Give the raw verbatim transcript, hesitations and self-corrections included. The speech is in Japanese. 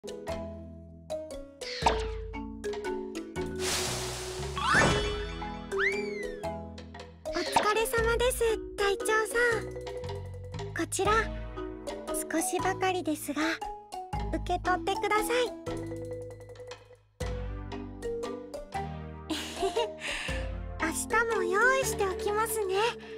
お疲れ様です、隊長さん。こちら少しばかりですが受け取ってください。明日も用意しておきますね。